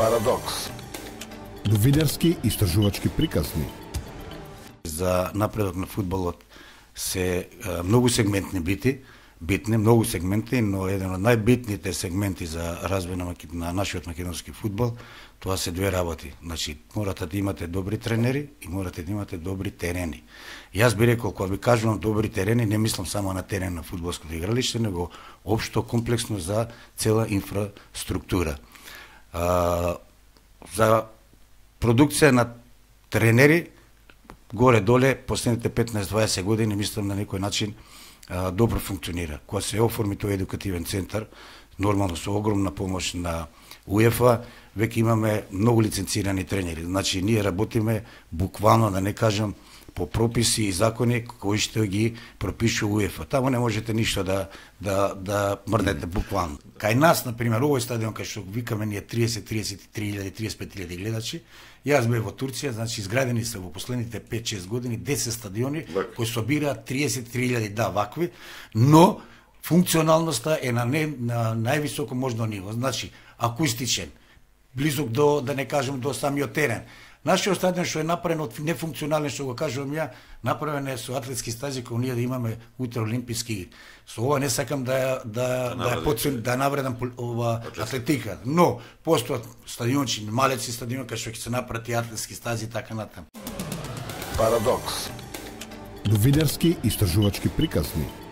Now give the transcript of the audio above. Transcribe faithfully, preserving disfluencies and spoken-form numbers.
Парадокс. Новинарски истражувачки приказни. За напредок на фудбалот се а, многу сегментни бити, битни, многу сегменти, но еден од најбитните сегменти за развој на, на нашиот македонски фудбал, тоа се две работи. Значи, морате да имате добри тренери и морате да имате добри терени. Јас би рекол, кога би кажувам добри терени, не мислам само на терен на фудбалското игралиште, него општо комплексно за цела инфраструктура. А, за продукција на тренери, горе-доле, последните петнаесет-дваесет години, мислам на некој начин а, добро функционира. Кога се оформи тој едукативен центар, нормално со огромна помош на УЕФА, веќе имаме многу лиценцирани тренери. Значи, ние работиме буквално, да не кажам, по прописи и закони кои што ги пропишува УЕФА. Таму не можете ништо да да да мрдете буквално. Кај нас, на пример, овој стадион кај што викаме ние триесет триесет и три илјади триесет и пет илјади гледачи, јас бев во Турција, значи изградени се во последните пет-шест години десет стадиони кои собираат триесет и три илјади, да, вакви, но функционалноста е на, не, на највисоко можно ниво. Значи, акустичен, близок до, да не кажем, до самиот терен. Нашиот стадион што е направен од нефункционален, што го кажувам ја, направен е со атлетски стази кои ние да имаме утре олимписки игри. Со ова не сакам да да да да, подсун, да навредам ова атлетика, но постојат стадиончи, малеци стадион кај што ќе се направат и атлетски стази така натаму. Парадокс. Новинарски истражувачки приказни.